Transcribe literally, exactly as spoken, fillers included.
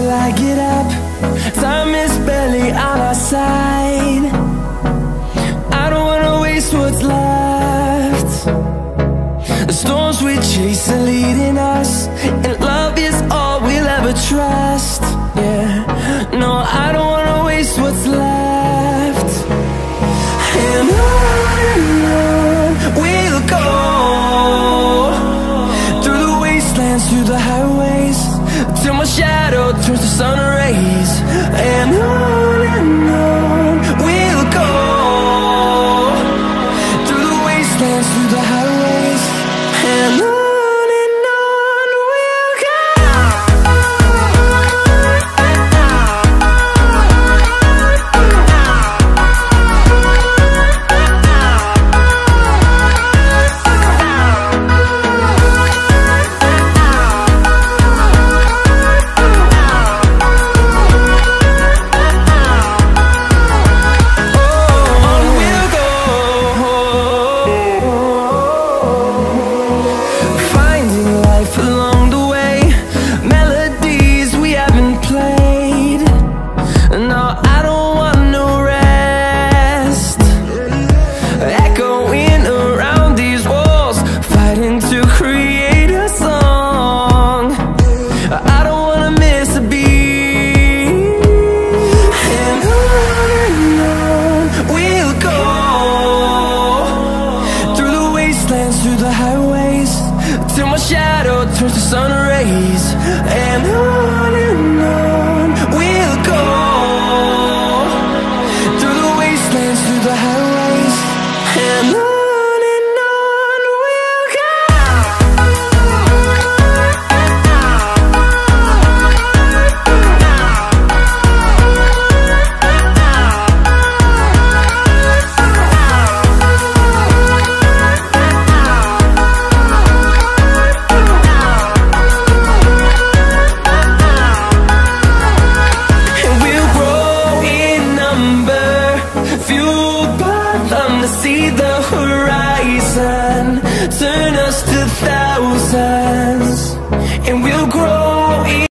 I get up. Time is barely on our side. I don't wanna waste what's left. The storms we chase are leading us, and love is all we'll ever trust. Yeah, no, I don't wanna waste what's left. And on and on we'll go, through the wastelands, through the highways, till my shadow turns to sun rays. And on and on we'll go, through the wastelands, through the highways, and on. Through the highways, till my shadow turns to sun rays. And on and on we'll go, through the wastelands, through the highways, and on. See the horizon, turn us to thousands.